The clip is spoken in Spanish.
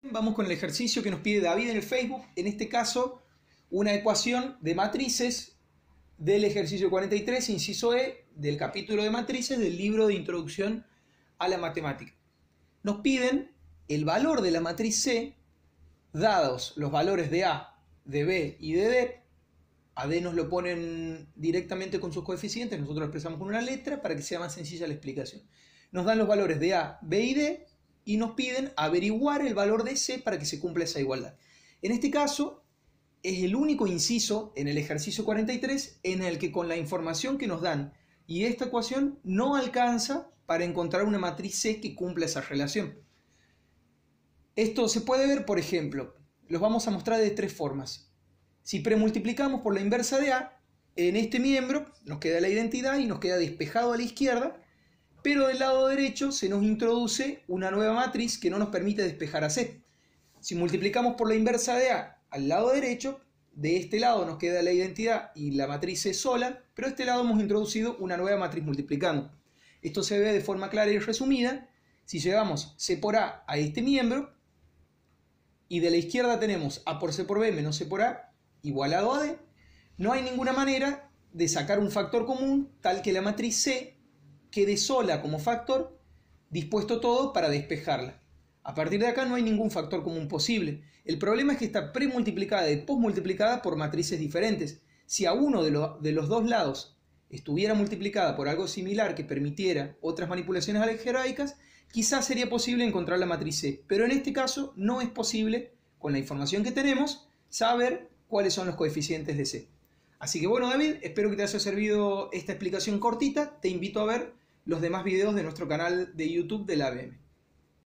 Vamos con el ejercicio que nos pide David en el Facebook, en este caso una ecuación de matrices del ejercicio 43, inciso E, del capítulo de matrices del libro de Introducción a la Matemática. Nos piden el valor de la matriz C, dados los valores de A, de B y de D. A D nos lo ponen directamente con sus coeficientes, nosotros lo expresamos con una letra para que sea más sencilla la explicación. Nos dan los valores de A, B y D y nos piden averiguar el valor de C para que se cumpla esa igualdad. En este caso, es el único inciso en el ejercicio 43 en el que con la información que nos dan y esta ecuación no alcanza para encontrar una matriz C que cumpla esa relación. Esto se puede ver, por ejemplo, los vamos a mostrar de tres formas. Si premultiplicamos por la inversa de A, en este miembro nos queda la identidad y nos queda despejado a la izquierda, pero del lado derecho se nos introduce una nueva matriz que no nos permite despejar a C. Si multiplicamos por la inversa de A al lado derecho, de este lado nos queda la identidad y la matriz C sola, pero de este lado hemos introducido una nueva matriz multiplicando. Esto se ve de forma clara y resumida. Si llevamos C por A a este miembro, y de la izquierda tenemos A por C por B menos C por A igualado a D, no hay ninguna manera de sacar un factor común tal que la matriz C quede sola como factor, dispuesto todo para despejarla. A partir de acá no hay ningún factor común posible. El problema es que está premultiplicada y posmultiplicada por matrices diferentes. Si a uno de los dos lados estuviera multiplicada por algo similar que permitiera otras manipulaciones algebraicas, quizás sería posible encontrar la matriz C. Pero en este caso no es posible, con la información que tenemos, saber cuáles son los coeficientes de C. Así que bueno, David, espero que te haya servido esta explicación cortita. Te invito a ver los demás videos de nuestro canal de YouTube de la ABM.